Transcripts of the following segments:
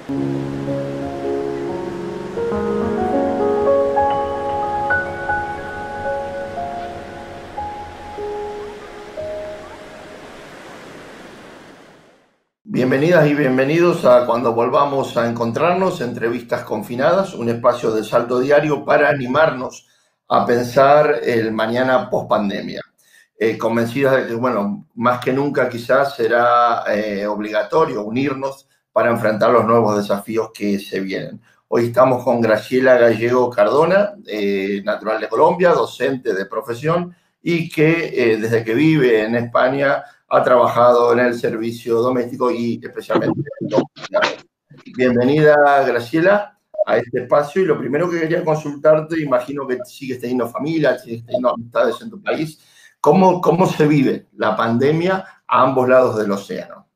Bienvenidas y bienvenidos a Cuando Volvamos a Encontrarnos, Entrevistas Confinadas, un espacio de Salto Diario para animarnos a pensar el mañana post-pandemia. Convencidas de que, bueno, más que nunca quizás será obligatorio unirnos para enfrentar los nuevos desafíos que se vienen. Hoy estamos con Graciela Gallego Cardona, natural de Colombia, docente de profesión y que desde que vive en España ha trabajado en el servicio doméstico y especialmente en los cuidados. Bienvenida, Graciela, a este espacio. Y lo primero que quería consultarte, imagino que sigues teniendo familia, sigues teniendo amistades en tu país. ¿Cómo se vive la pandemia a ambos lados del océano?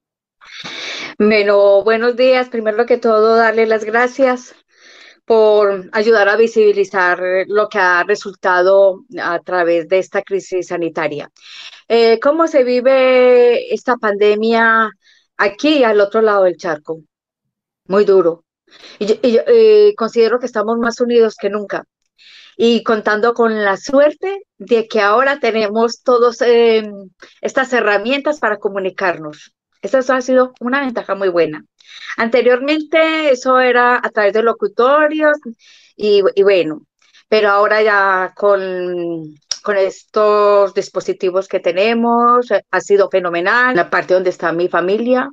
Bueno, buenos días. Primero que todo, darle las gracias por ayudar a visibilizar lo que ha resultado a través de esta crisis sanitaria. ¿Cómo se vive esta pandemia aquí al otro lado del charco? Muy duro. Y yo considero que estamos más unidos que nunca y contando con la suerte de que ahora tenemos todos estas herramientas para comunicarnos. Esa ha sido una ventaja muy buena. Anteriormente eso era a través de locutorios y bueno, pero ahora ya con estos dispositivos que tenemos ha sido fenomenal. La parte donde está mi familia,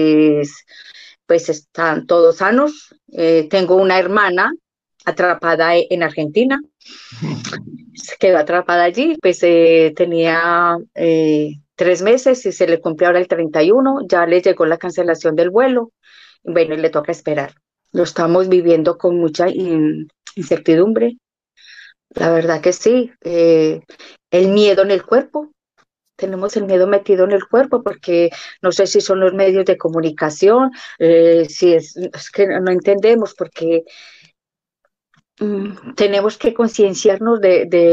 pues están todos sanos. Tengo una hermana atrapada en Argentina, se quedó atrapada allí, pues tenía 3 meses y se le cumplió ahora el 31, ya le llegó la cancelación del vuelo, bueno, y le toca esperar. Lo estamos viviendo con mucha incertidumbre, la verdad que sí. El miedo en el cuerpo, tenemos el miedo metido en el cuerpo porque no sé si son los medios de comunicación, si es que no entendemos porque tenemos que concienciarnos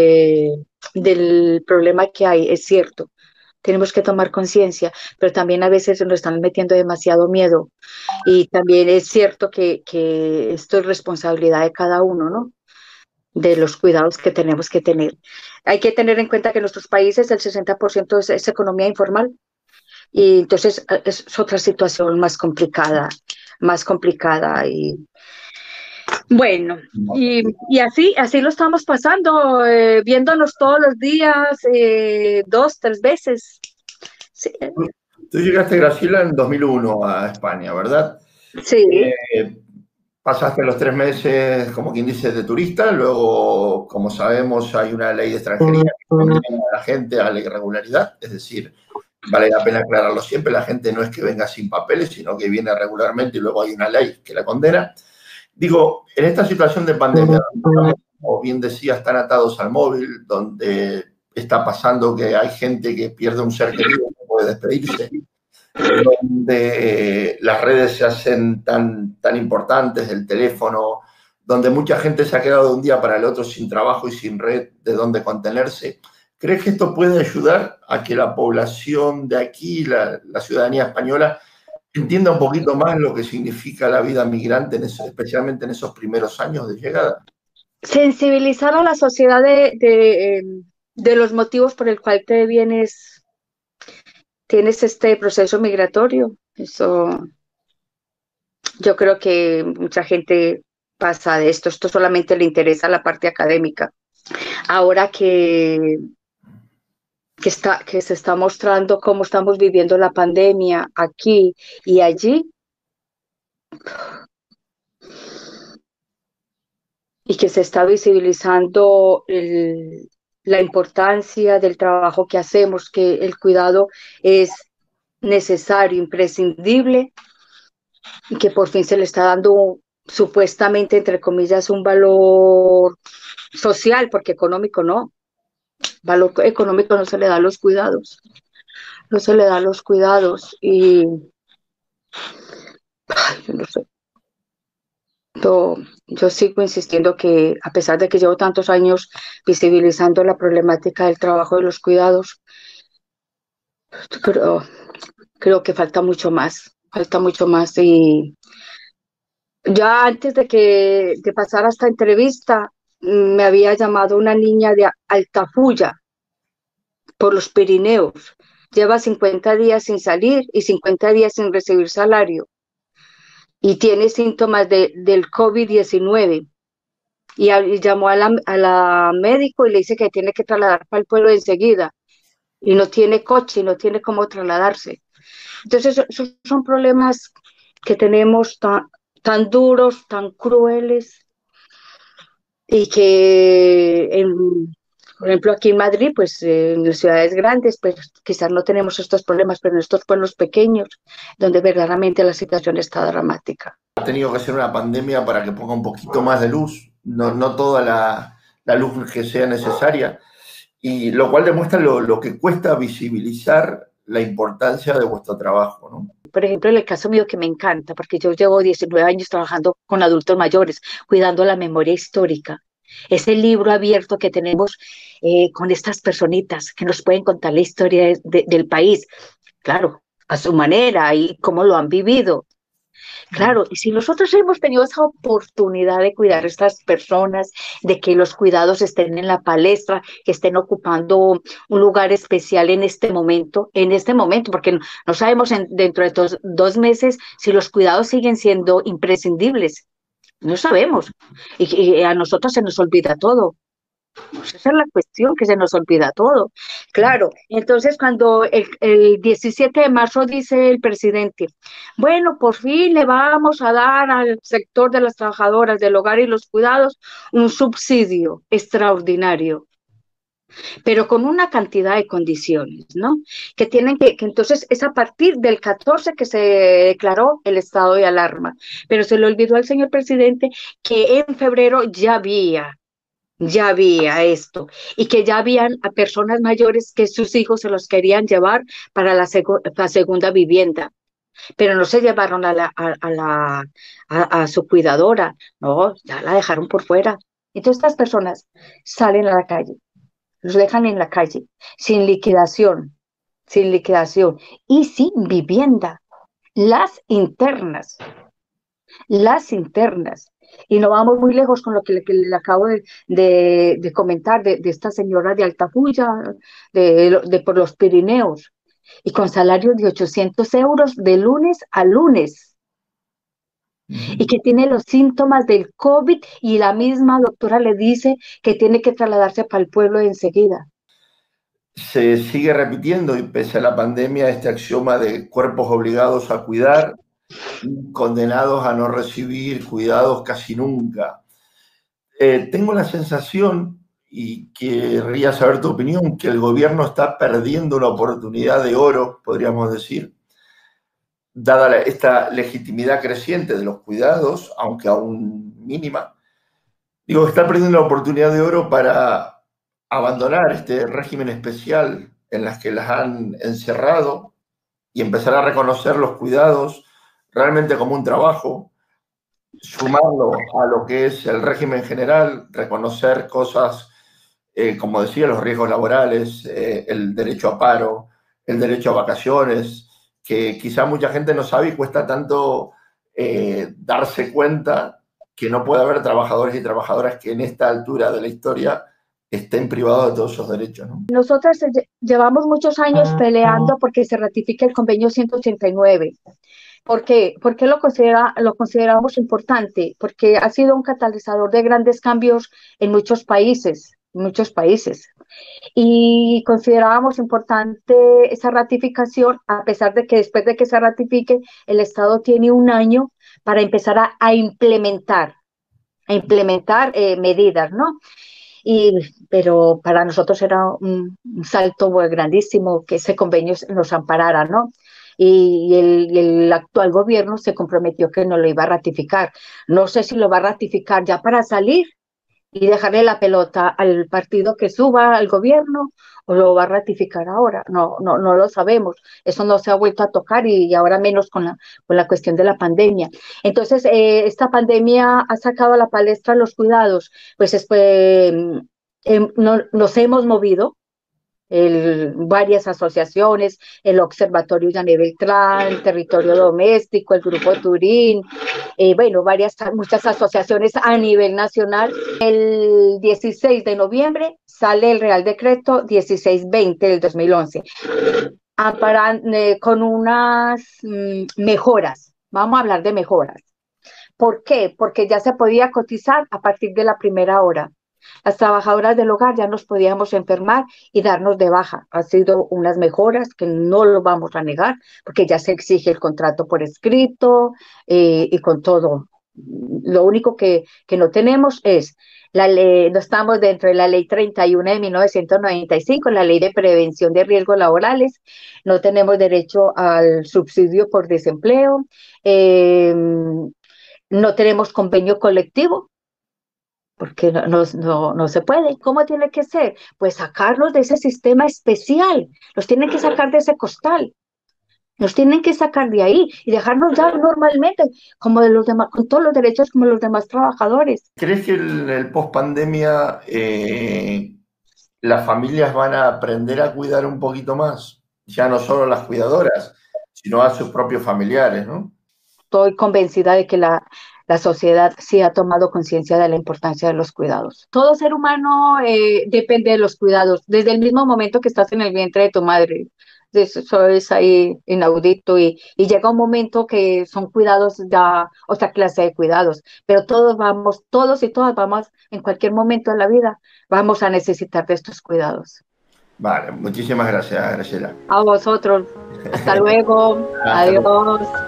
del problema que hay, es cierto. Tenemos que tomar conciencia, pero también a veces nos están metiendo demasiado miedo. Y también es cierto que esto es responsabilidad de cada uno, ¿no? De los cuidados que tenemos que tener. Hay que tener en cuenta que en nuestros países el 60% es economía informal y entonces es otra situación más complicada y bueno, y así lo estamos pasando, viéndonos todos los días, 2, 3 veces. Sí, Tú llegaste, Graciela, en 2001 a España, ¿verdad? sí, Pasaste los 3 meses, como quien dice, de turista. Luego, como sabemos, hay una ley de extranjería que condena a la gente a la irregularidad. Es decir, vale la pena aclararlo siempre, la gente no es que venga sin papeles, sino que viene regularmente y luego hay una ley que la condena. Digo, en esta situación de pandemia, como bien decías, están atados al móvil, donde está pasando que hay gente que pierde un ser querido, no puede despedirse, donde las redes se hacen tan importantes, el teléfono, donde mucha gente se ha quedado de un día para el otro sin trabajo y sin red de dónde contenerse. ¿Crees que esto puede ayudar a que la población de aquí, la ciudadanía española, entienda un poquito más lo que significa la vida migrante, especialmente en esos primeros años de llegada? sensibilizar a la sociedad de los motivos por el cual tienes este proceso migratorio. Eso, yo creo que mucha gente pasa de esto solamente le interesa la parte académica. Ahora que se está mostrando cómo estamos viviendo la pandemia aquí y allí, y que se está visibilizando la importancia del trabajo que hacemos, que el cuidado es necesario, imprescindible, y que por fin se le está dando supuestamente, entre comillas, un valor social, porque económico no. Valor económico no se le da a los cuidados, no se le da a los cuidados y ay, yo no sé. Yo sigo insistiendo que a pesar de que llevo tantos años visibilizando la problemática del trabajo de los cuidados, creo, creo que falta mucho más Ya antes de pasar a esta entrevista, me había llamado una niña de Altafulla, por los Pirineos. Lleva 50 días sin salir y 50 días sin recibir salario y tiene síntomas del COVID-19. Y llamó a la médico y le dice que tiene que trasladar para el pueblo enseguida y no tiene coche y no tiene cómo trasladarse. Entonces, esos son problemas que tenemos tan duros, tan crueles y que, por ejemplo, aquí en Madrid, pues en las ciudades grandes, pues quizás no tenemos estos problemas, pero en estos pueblos pequeños, donde verdaderamente la situación está dramática. Ha tenido que ser una pandemia para que ponga un poquito más de luz, no toda la luz que sea necesaria, y lo cual demuestra lo que cuesta visibilizar la importancia de vuestro trabajo, ¿no? Por ejemplo, en el caso mío que me encanta, porque yo llevo 19 años trabajando con adultos mayores, cuidando la memoria histórica. Ese libro abierto que tenemos con estas personitas que nos pueden contar la historia del país, claro, a su manera y cómo lo han vivido. Claro, y si nosotros hemos tenido esa oportunidad de cuidar a estas personas, de que los cuidados estén en la palestra, que estén ocupando un lugar especial en este momento, porque no sabemos dentro de 2 meses si los cuidados siguen siendo imprescindibles. No sabemos. Y a nosotros se nos olvida todo. Pues esa es la cuestión, que se nos olvida todo. Claro, entonces cuando el 17 de marzo dice el presidente, bueno, por fin le vamos a dar al sector de las trabajadoras del hogar y los cuidados un subsidio extraordinario, pero con una cantidad de condiciones, ¿no? Que tienen que entonces es a partir del 14 que se declaró el estado de alarma, pero se le olvidó al señor presidente que en febrero ya había esto y que ya habían a personas mayores que sus hijos se los querían llevar para la segunda vivienda, pero no se llevaron a su cuidadora, no, ya la dejaron por fuera. Entonces estas personas salen a la calle, los dejan en la calle, sin liquidación y sin vivienda, las internas las internas. Y no vamos muy lejos con lo que le acabo de comentar de esta señora de Altafulla, por los Pirineos, y con salarios de 800 euros de lunes a lunes, y que tiene los síntomas del COVID y la misma doctora le dice que tiene que trasladarse para el pueblo enseguida. Se sigue repitiendo, y pese a la pandemia, este axioma de cuerpos obligados a cuidar, condenados a no recibir cuidados casi nunca. Tengo la sensación, y querría saber tu opinión, que el gobierno está perdiendo una oportunidad de oro, podríamos decir, dada esta legitimidad creciente de los cuidados, aunque aún mínima. Digo, está perdiendo la oportunidad de oro para abandonar este régimen especial en las que las han encerrado y empezar a reconocer los cuidados realmente como un trabajo, sumarlo a lo que es el régimen general, reconocer cosas, como decía, los riesgos laborales, el derecho a paro, el derecho a vacaciones, que quizá mucha gente no sabe y cuesta tanto darse cuenta que no puede haber trabajadores y trabajadoras que en esta altura de la historia estén privados de todos esos derechos, ¿no? Nosotras llevamos muchos años peleando porque se ratifique el convenio 189. ¿Por qué? ¿Por qué lo consideramos importante? Porque ha sido un catalizador de grandes cambios en muchos países, muchos países. Y considerábamos importante esa ratificación, a pesar de que después de que se ratifique, el Estado tiene un año para empezar a implementar medidas, ¿no? Pero para nosotros era un salto muy grandísimo que ese convenio nos amparara, ¿no? Y el actual gobierno se comprometió que no lo iba a ratificar. No sé si lo va a ratificar ya para salir y dejarle la pelota al partido que suba al gobierno o lo va a ratificar ahora. No lo sabemos. Eso no se ha vuelto a tocar y ahora menos con la cuestión de la pandemia. Entonces, esta pandemia ha sacado a la palestra los cuidados. Pues después nos hemos movido varias asociaciones, el Observatorio Yané Beltrán, el Territorio Doméstico, el Grupo Turín, bueno, muchas asociaciones a nivel nacional. El 16 de noviembre sale el Real Decreto 1620 del 2011, con unas mejoras. Vamos a hablar de mejoras. ¿Por qué? Porque ya se podía cotizar a partir de la primera hora. Las trabajadoras del hogar ya nos podíamos enfermar y darnos de baja. Ha sido unas mejoras que no lo vamos a negar, porque ya se exige el contrato por escrito y con todo. Lo único que no tenemos es la ley, no estamos dentro de la ley 31 de 1995, la ley de prevención de riesgos laborales, no tenemos derecho al subsidio por desempleo, no tenemos convenio colectivo, porque no se puede. ¿Cómo tiene que ser? Pues sacarlos de ese sistema especial, los tienen que sacar de ese costal, nos tienen que sacar de ahí y dejarnos ya normalmente, como de los demás, con todos los derechos como los demás trabajadores. ¿Crees que el post pandemia las familias van a aprender a cuidar un poquito más? Ya no solo las cuidadoras, sino a sus propios familiares, ¿no? Estoy convencida de que la sociedad sí ha tomado conciencia de la importancia de los cuidados. Todo ser humano depende de los cuidados, desde el mismo momento que estás en el vientre de tu madre. Eso es ahí inaudito y llega un momento que son cuidados ya, otra clase de cuidados, pero todos y todas vamos, en cualquier momento de la vida, vamos a necesitar de estos cuidados. Vale, muchísimas gracias, Graciela. A vosotros. Hasta luego. Hasta luego. Adiós.